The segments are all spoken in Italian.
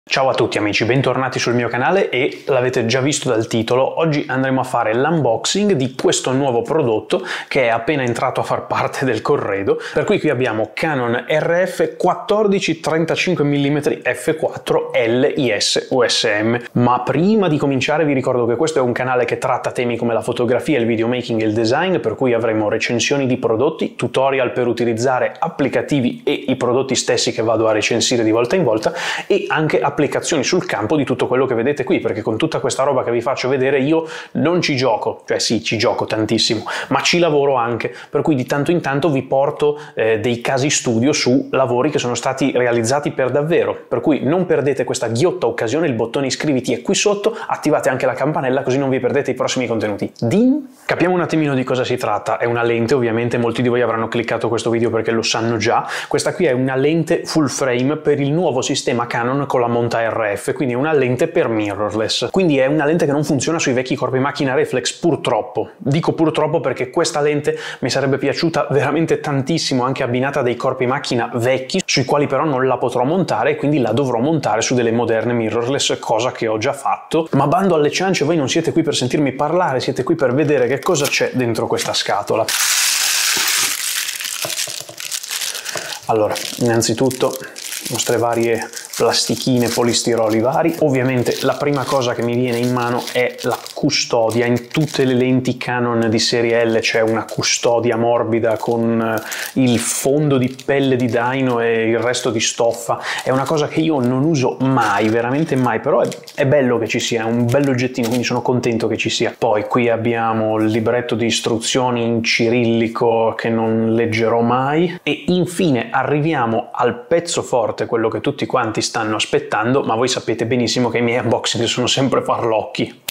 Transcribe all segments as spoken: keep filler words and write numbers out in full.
Ciao a tutti amici, bentornati sul mio canale e l'avete già visto dal titolo, oggi andremo a fare l'unboxing di questo nuovo prodotto che è appena entrato a far parte del corredo, per cui qui abbiamo Canon R F quattordici trentacinque millimetri F quattro L I S U S M. Ma prima di cominciare vi ricordo che questo è un canale che tratta temi come la fotografia, il videomaking e il design, per cui avremo recensioni di prodotti, tutorial per utilizzare applicativi e i prodotti stessi che vado a recensire di volta in volta e anche applicazioni sul campo di tutto quello che vedete qui, perché con tutta questa roba che vi faccio vedere io non ci gioco, cioè sì, ci gioco tantissimo, ma ci lavoro anche, per cui di tanto in tanto vi porto eh, dei casi studio su lavori che sono stati realizzati per davvero, per cui non perdete questa ghiotta occasione, il bottone iscriviti è qui sotto, attivate anche la campanella così non vi perdete i prossimi contenuti. Din! Capiamo un attimino di cosa si tratta. È una lente, ovviamente molti di voi avranno cliccato questo video perché lo sanno già, questa qui è una lente full frame per il nuovo sistema Canon con la monta R F, quindi è una lente per mirrorless, quindi è una lente che non funziona sui vecchi corpi macchina reflex, purtroppo. Dico purtroppo perché questa lente mi sarebbe piaciuta veramente tantissimo anche abbinata a dei corpi macchina vecchi sui quali però non la potrò montare e quindi la dovrò montare su delle moderne mirrorless, cosa che ho già fatto. Ma bando alle ciance, voi non siete qui per sentirmi parlare, siete qui per vedere che cosa c'è dentro questa scatola. Allora, innanzitutto le nostre varie plastichine, polistiroli vari. Ovviamente la prima cosa che mi viene in mano è la custodia. In tutte le lenti Canon di serie L c'è una custodia morbida con il fondo di pelle di daino e il resto di stoffa. È una cosa che io non uso mai, veramente mai, però è, è bello che ci sia, è un bell'oggettino, quindi sono contento che ci sia. Poi qui abbiamo il libretto di istruzioni in cirillico che non leggerò mai e infine arriviamo al pezzo forte, quello che tutti quanti stanno aspettando, ma voi sapete benissimo che i miei unboxing sono sempre farlocchi.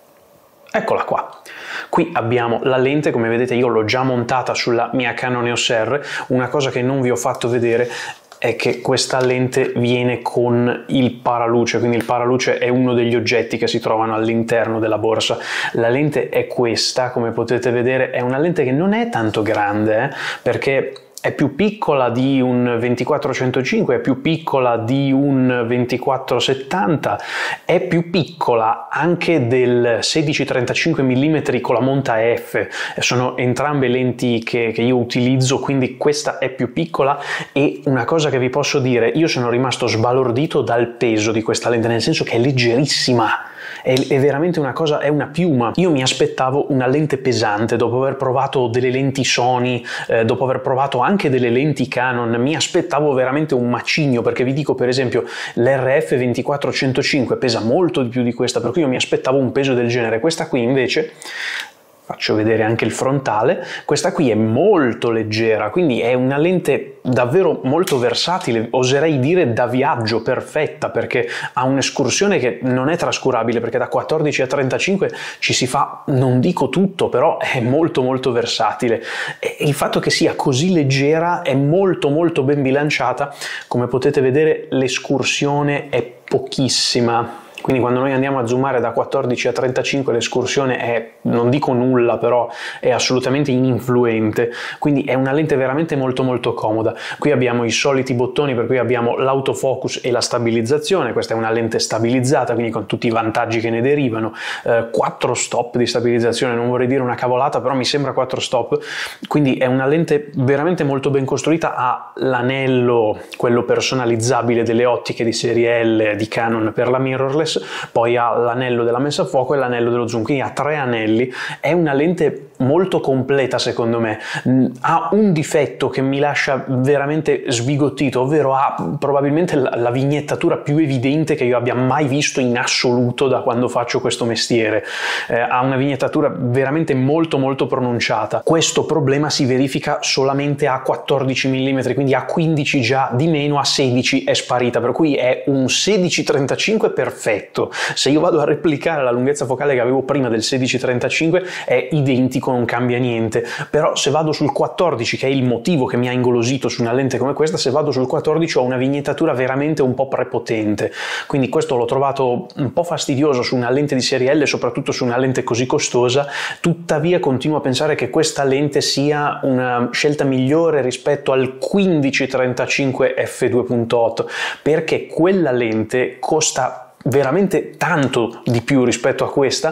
Eccola qua. Qui abbiamo la lente, come vedete io l'ho già montata sulla mia Canon E O S R. Una cosa che non vi ho fatto vedere è che questa lente viene con il paraluce, quindi il paraluce è uno degli oggetti che si trovano all'interno della borsa. La lente è questa, come potete vedere, è una lente che non è tanto grande, eh, perché è più piccola di un ventiquattro centocinque, è più piccola di un ventiquattro settanta, è più piccola anche del sedici trentacinque millimetri con la monta F. Sono entrambe lenti che, che io utilizzo, quindi questa è più piccola. E una cosa che vi posso dire, io sono rimasto sbalordito dal peso di questa lente, nel senso che è leggerissima. È, è veramente una cosa, è una piuma. Io mi aspettavo una lente pesante, dopo aver provato delle lenti Sony, eh, dopo aver provato anche delle lenti Canon, mi aspettavo veramente un macigno, perché vi dico per esempio l'R F ventiquattro centocinque pesa molto di più di questa, per cui io mi aspettavo un peso del genere. Questa qui invece, faccio vedere anche il frontale, questa qui è molto leggera, quindi è una lente davvero molto versatile, oserei dire da viaggio, perfetta, perché ha un'escursione che non è trascurabile, perché da quattordici a trentacinque ci si fa, non dico tutto, però è molto molto versatile. E il fatto che sia così leggera è molto molto ben bilanciata, come potete vedere l'escursione è pochissima. Quindi quando noi andiamo a zoomare da quattordici a trentacinque l'escursione è, non dico nulla, però è assolutamente ininfluente, quindi è una lente veramente molto molto comoda. Qui abbiamo i soliti bottoni, per cui abbiamo l'autofocus e la stabilizzazione. Questa è una lente stabilizzata, quindi con tutti i vantaggi che ne derivano. Eh, quattro stop di stabilizzazione, non vorrei dire una cavolata, però mi sembra quattro stop, quindi è una lente veramente molto ben costruita. Ha l'anello, quello personalizzabile delle ottiche di serie L di Canon per la mirrorless, poi ha l'anello della messa a fuoco e l'anello dello zoom, quindi ha tre anelli. È una lente molto completa secondo me. Ha un difetto che mi lascia veramente sbigottito, ovvero ha probabilmente la, la vignettatura più evidente che io abbia mai visto in assoluto da quando faccio questo mestiere. Eh, ha una vignettatura veramente molto molto pronunciata. Questo problema si verifica solamente a quattordici millimetri, quindi a quindici già di meno, a sedici è sparita, per cui è un sedici trentacinque perfetto. perfetto. Se io vado a replicare la lunghezza focale che avevo prima del sedici trentacinque è identico, non cambia niente. Però se vado sul quattordici, che è il motivo che mi ha ingolosito su una lente come questa, se vado sul quattordici ho una vignettatura veramente un po' prepotente, quindi questo l'ho trovato un po' fastidioso su una lente di serie L, soprattutto su una lente così costosa. Tuttavia continuo a pensare che questa lente sia una scelta migliore rispetto al quindici trentacinque effe due punto otto, perché quella lente costa veramente tanto di più rispetto a questa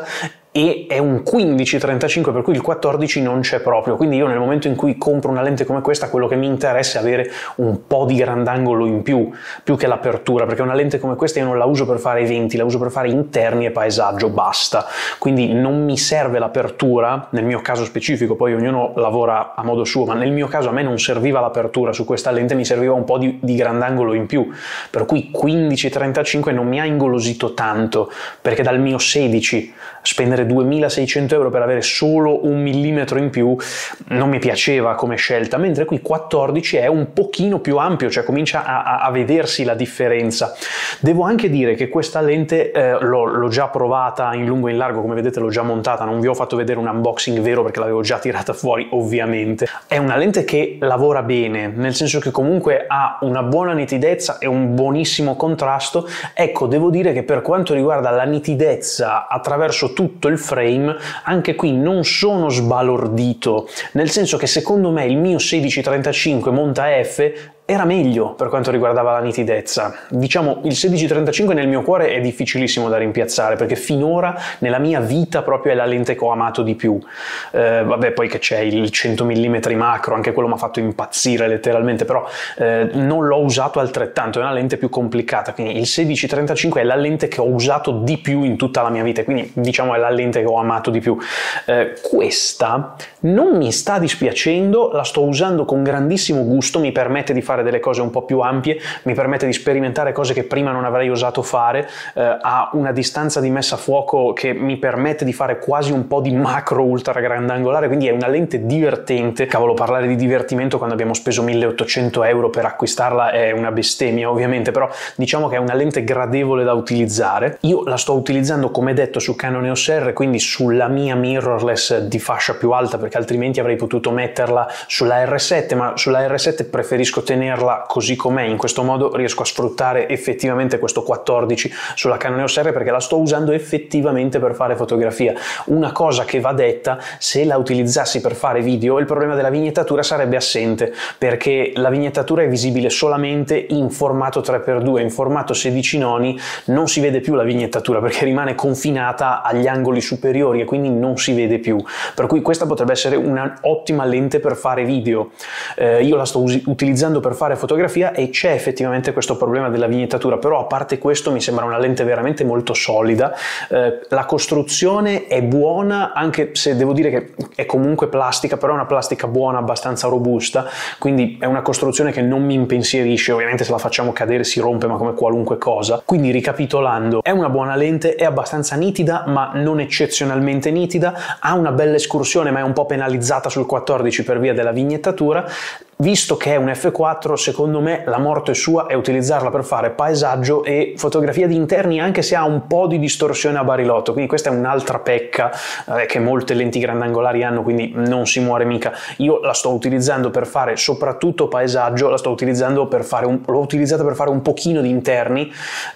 e è un quindici trentacinque, per cui il quattordici non c'è proprio. Quindi io nel momento in cui compro una lente come questa, quello che mi interessa è avere un po' di grandangolo in più, più che l'apertura, perché una lente come questa io non la uso per fare eventi, la uso per fare interni e paesaggio, basta. Quindi non mi serve l'apertura, nel mio caso specifico, poi ognuno lavora a modo suo, ma nel mio caso a me non serviva l'apertura su questa lente, mi serviva un po' di, di grandangolo in più, per cui quindici trentacinque non mi ha ingolosito tanto, perché dal mio sedici spendere duemilaseicento euro per avere solo un millimetro in più non mi piaceva come scelta, mentre qui quattordici è un pochino più ampio, cioè comincia a, a vedersi la differenza. Devo anche dire che questa lente eh, l'ho già provata in lungo e in largo, come vedete l'ho già montata, non vi ho fatto vedere un unboxing vero perché l'avevo già tirata fuori ovviamente. È una lente che lavora bene, nel senso che comunque ha una buona nitidezza e un buonissimo contrasto. Ecco, devo dire che per quanto riguarda la nitidezza attraverso tutto il frame, anche qui non sono sbalordito, nel senso che secondo me il mio sedici trentacinque monta F era meglio per quanto riguardava la nitidezza. Diciamo, il sedici trentacinque nel mio cuore è difficilissimo da rimpiazzare, perché finora nella mia vita proprio è la lente che ho amato di più. Eh, vabbè, poi che c'è il cento millimetri macro, anche quello mi ha fatto impazzire letteralmente, però eh, non l'ho usato altrettanto, è una lente più complicata, quindi il sedici trentacinque è la lente che ho usato di più in tutta la mia vita, quindi diciamo è la lente che ho amato di più. Eh, questa non mi sta dispiacendo, la sto usando con grandissimo gusto, mi permette di fare delle cose un po' più ampie, mi permette di sperimentare cose che prima non avrei osato fare, eh, ha una distanza di messa a fuoco che mi permette di fare quasi un po' di macro ultra grandangolare, quindi è una lente divertente. Cavolo, parlare di divertimento quando abbiamo speso milleottocento euro per acquistarla è una bestemmia ovviamente, però diciamo che è una lente gradevole da utilizzare. Io la sto utilizzando come detto su Canon E O S R, quindi sulla mia mirrorless di fascia più alta, perché altrimenti avrei potuto metterla sulla R sette, ma sulla R sette preferisco tenere così com'è. In questo modo riesco a sfruttare effettivamente questo quattordici sulla Canon E O S R, perché la sto usando effettivamente per fare fotografia. Una cosa che va detta: se la utilizzassi per fare video, il problema della vignettatura sarebbe assente, perché la vignettatura è visibile solamente in formato tre per due, in formato sedici noni non si vede più la vignettatura perché rimane confinata agli angoli superiori e quindi non si vede più, per cui questa potrebbe essere un'ottima lente per fare video. Eh, io la sto utilizzando per fare fotografia e c'è effettivamente questo problema della vignettatura, però a parte questo mi sembra una lente veramente molto solida. Eh, la costruzione è buona, anche se devo dire che è comunque plastica, però è una plastica buona, abbastanza robusta, quindi è una costruzione che non mi impensierisce. Ovviamente se la facciamo cadere si rompe, ma come qualunque cosa. Quindi ricapitolando, è una buona lente, è abbastanza nitida ma non eccezionalmente nitida, ha una bella escursione ma è un po' penalizzata sul quattordici per via della vignettatura. Visto che è un effe quattro, secondo me la morte sua è utilizzarla per fare paesaggio e fotografia di interni, anche se ha un po' di distorsione a barilotto, quindi questa è un'altra pecca eh, che molte lenti grandangolari hanno, quindi non si muore mica. Io la sto utilizzando per fare soprattutto paesaggio, la sto utilizzando per fare un, l'ho utilizzata per fare un pochino di interni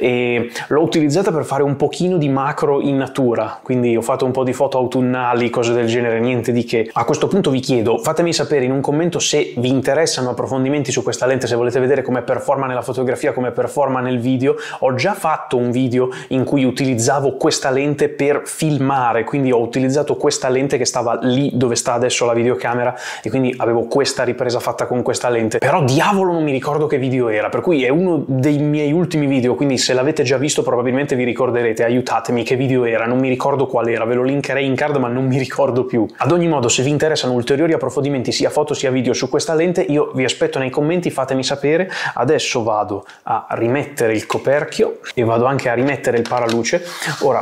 e l'ho utilizzata per fare un pochino di macro in natura, quindi ho fatto un po' di foto autunnali, cose del genere, niente di che. A questo punto vi chiedo, fatemi sapere in un commento se vi interessa interessano approfondimenti su questa lente, se volete vedere come performa nella fotografia, come performa nel video. Ho già fatto un video in cui utilizzavo questa lente per filmare, quindi ho utilizzato questa lente che stava lì dove sta adesso la videocamera e quindi avevo questa ripresa fatta con questa lente, però diavolo non mi ricordo che video era, per cui è uno dei miei ultimi video, quindi se l'avete già visto probabilmente vi ricorderete. Aiutatemi, che video era? Non mi ricordo qual era, ve lo linkerei in card ma non mi ricordo più. Ad ogni modo, se vi interessano ulteriori approfondimenti sia foto sia video su questa lente, io vi aspetto nei commenti, fatemi sapere. Adesso vado a rimettere il coperchio e vado anche a rimettere il paraluce. Ora,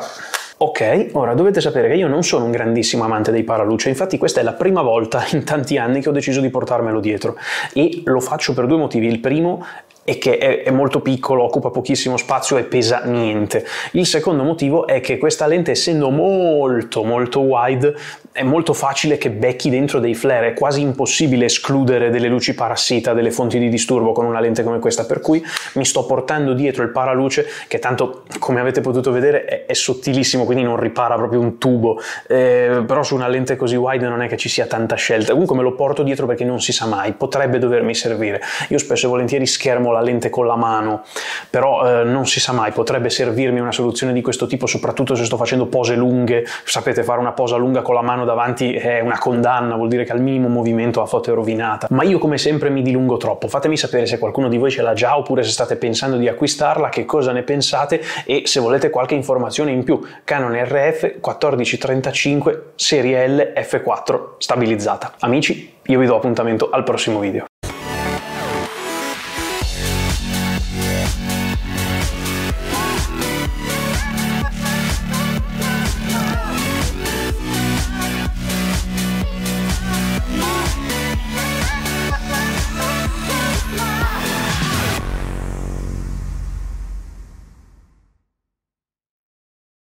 ok, ora dovete sapere che io non sono un grandissimo amante dei paraluce, infatti questa è la prima volta in tanti anni che ho deciso di portarmelo dietro e lo faccio per due motivi. Il primo, e che è, è molto piccolo, occupa pochissimo spazio e pesa niente. Il secondo motivo è che questa lente, essendo molto molto wide, è molto facile che becchi dentro dei flare, è quasi impossibile escludere delle luci parassita, delle fonti di disturbo con una lente come questa, per cui mi sto portando dietro il paraluce che tanto, come avete potuto vedere, è, è sottilissimo, quindi non ripara proprio un tubo, eh, però su una lente così wide non è che ci sia tanta scelta. Comunque me lo porto dietro perché non si sa mai, potrebbe dovermi servire. Io spesso e volentieri schermo la lente con la mano, però eh, non si sa mai, potrebbe servirmi una soluzione di questo tipo, soprattutto se sto facendo pose lunghe. Sapete, fare una posa lunga con la mano davanti è una condanna, vuol dire che al minimo movimento la foto è rovinata. Ma io come sempre mi dilungo troppo. Fatemi sapere se qualcuno di voi ce l'ha già oppure se state pensando di acquistarla, che cosa ne pensate e se volete qualche informazione in più. Canon R F quattordici trentacinque serie L F quattro stabilizzata. Amici, io vi do appuntamento al prossimo video.